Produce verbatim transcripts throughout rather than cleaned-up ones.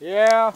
Yeah.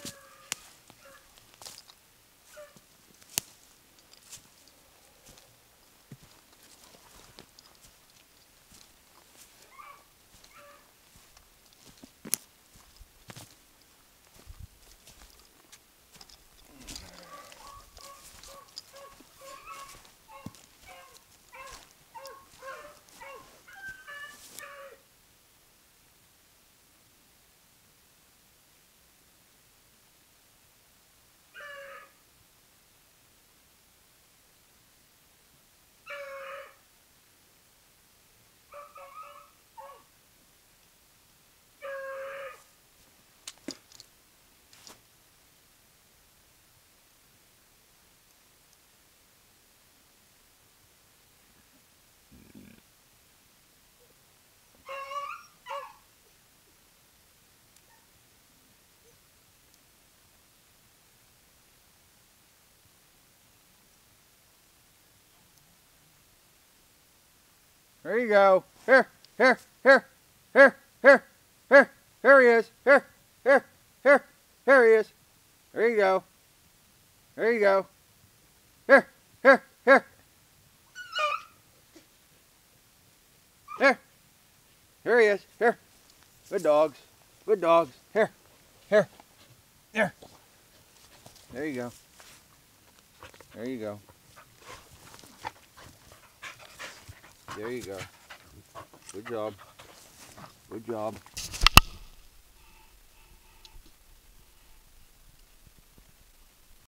There you go. Here, here, here, here, here, here, here he is. Here, here, here, here he is. There you go. There you go. Here, here, here. Here. Here he is. Here. Good dogs. Good dogs. Here. Here. Here. There you go. There you go. There you go. Good job. Good job.